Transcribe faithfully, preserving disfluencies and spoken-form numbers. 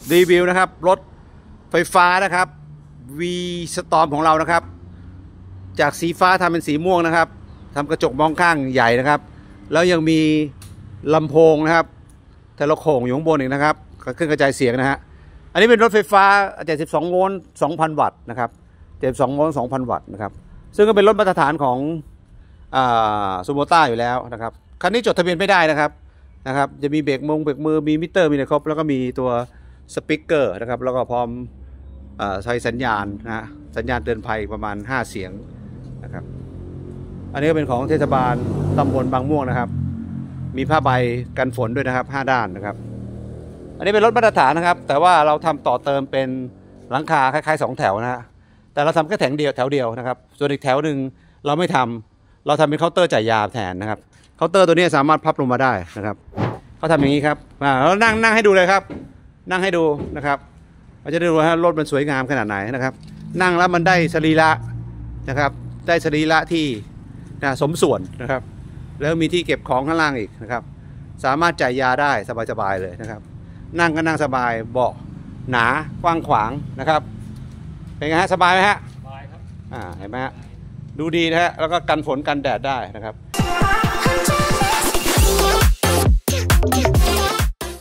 รีวิวนะครับรถไฟฟ้านะครับ V Storm ของเรานะครับจากสีฟ้าทำเป็นสีม่วงนะครับทำกระจกมองข้างใหญ่นะครับแล้วยังมีลำโพงนะครับแต่ละโข่งอยู่ข้างบนอีกนะครับเครื่องกระจายเสียงนะฮะอันนี้เป็นรถไฟฟ้าเจ็ดสิบสองโวลต์ สองพัน วัตต์นะครับเจ็ดสิบสองโวลต์ สองพัน วัตต์นะครับซึ่งก็เป็นรถมาตรฐานของซูโมต้าอยู่แล้วนะครับคันนี้จดทะเบียนไม่ได้นะครับนะครับจะมีเบรกมงเบรกมือมีมิเตอร์มีอะไรครบแล้วก็มีตัวสปีกเกอร์นะครับแล้วก็พร้อมใช้สัญญาณนะสัญญาณเตือนภัยประมาณห้าเสียงนะครับอันนี้ก็เป็นของเทศบาลตำบลบางม่วงนะครับมีผ้าใบกันฝนด้วยนะครับห้าด้านนะครับอันนี้เป็นรถมาตรฐานนะครับแต่ว่าเราทำต่อเติมเป็นหลังคาคล้ายๆสองแถวนะฮะแต่เราทำแค่แถวเดียวแถวเดียวนะครับส่วนอีกแถวหนึ่งเราไม่ทำเราทำเป็นเคาน์เตอร์จ่ายยาแทนนะครับเคาน์เตอร์ตัวนี้สามารถพับลงมาได้นะครับเขาทำอย่างนี้ครับแล้วนั่งนั่งให้ดูเลยครับนั่งให้ดูนะครับเราจะได้ดูว่ารถมันสวยงามขนาดไหนนะครับนั่งแล้วมันได้สรีระนะครับได้สรีระที่สมส่วนนะครับแล้วมีที่เก็บของข้างล่างอีกนะครับสามารถจ่ายยาได้สบายๆเลยนะครับนั่งก็นั่งสบายเบาะหนากว้างขวางนะครับเป็นไงฮะสบายไหมฮะสบายครับอ่าเห็นไหมฮะดูดีนะฮะแล้วก็กันฝนกันแดดได้นะครับ